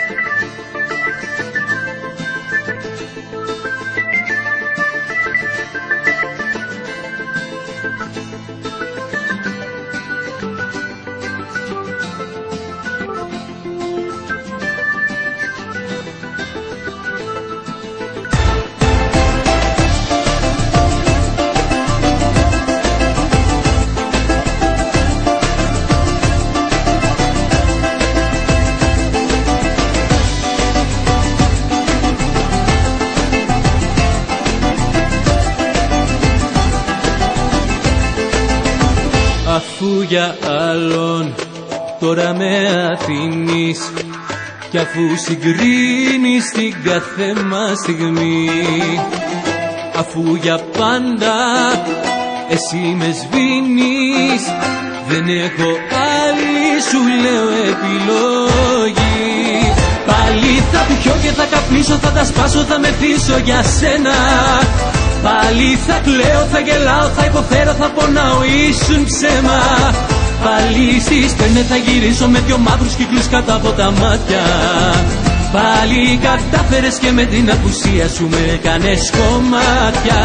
Αφού για άλλον τώρα με αφήνεις, κι αφού συγκρίνεις την κάθε μας στιγμή, αφού για πάντα εσύ με σβήνεις, δεν έχω άλλη, σου λέω, επιλογή. Πάλι θα πιω και θα καπνίσω, θα τα σπάσω, θα μεθύσω για σένα. Πάλι θα κλαίω, θα γελάω, θα υποφέρω, θα πονάω, ήσουν ψέμα. Πάλι στις πέντε θα γυρίσω με δυο μαύρους κύκλους κάτω από τα μάτια. Πάλι κατάφερες και με την απουσία σου με έκανες κομμάτια.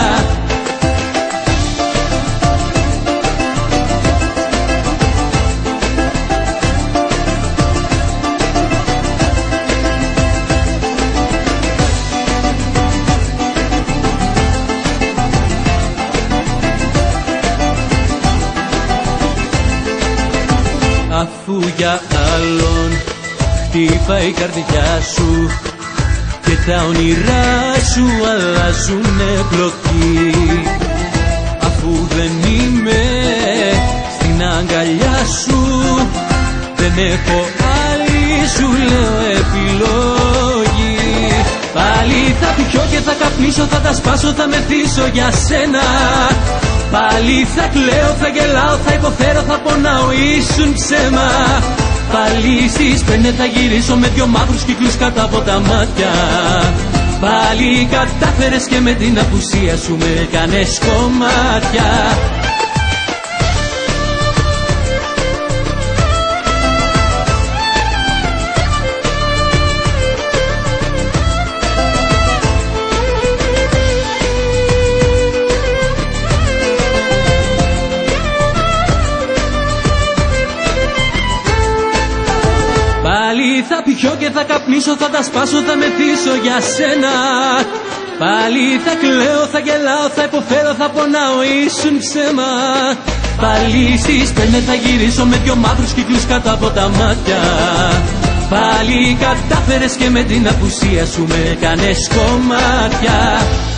Αφού για άλλον χτύπαει η καρδιά σου και τα όνειρά σου αλλάζουνε πλοκή, αφού δεν είμαι στην αγκαλιά σου, δεν έχω άλλη, σου λέω, επιλογή. Πάλι θα πιω και θα καπνίσω, θα τα σπάσω, θα μεθύσω για σένα. Πάλι θα κλαίω, θα γελάω, θα υποφέρω, θα πονάω, ήσουν ψέμα. Πάλι στις πέντε θα γυρίσω με δυο μαύρους κύκλους κάτω από τα μάτια. Πάλι κατάφερες και με την απουσία σου με έκανες κομμάτια. Πάλι θα πιω και θα καπνίσω, θα τα σπάσω, θα μεθύσω για σένα. Πάλι θα κλαίω, θα γελάω, θα υποφέρω, θα πονάω, ήσουν ψέμα. Πάλι στις πέντε θα γυρίσω με δυο μαύρους κύκλους κάτω από τα μάτια. Πάλι κατάφερες και με την απουσία σου με έκανες κομμάτια.